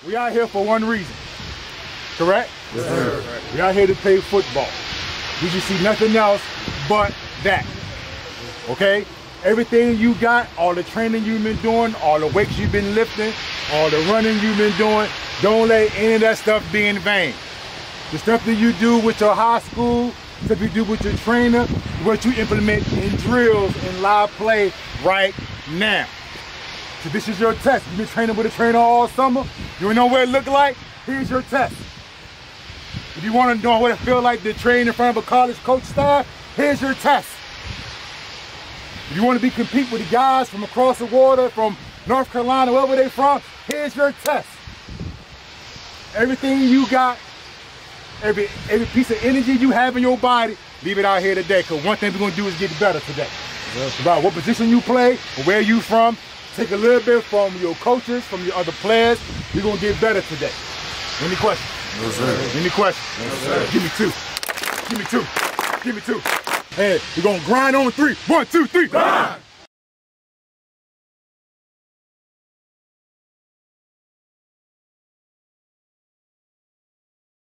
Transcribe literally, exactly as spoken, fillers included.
We out here for one reason, correct? Yes, sir. We out here to play football. We just see nothing else but that, okay? Everything you got, all the training you've been doing, all the weights you've been lifting, all the running you've been doing, don't let any of that stuff be in vain. The stuff that you do with your high school, stuff you do with your trainer, what you implement in drills and live play right now. So this is your test. You've been training with a trainer all summer. You don't know what it look like? Here's your test. If you want to know what it feel like to train in front of a college coach staff, here's your test. If you want to be compete with the guys from across the water, from North Carolina, wherever they from, here's your test. Everything you got, every every piece of energy you have in your body, leave it out here today. Because one thing we're going to do is get better today. It's about what position you play, or where you from. Take a little bit from your coaches, from your other players. You're going to get better today. Any questions? No, sir. Any questions? No, sir. Give me two. Give me two. Give me two. Hey, we're going to grind on three. One, two, three. Grind!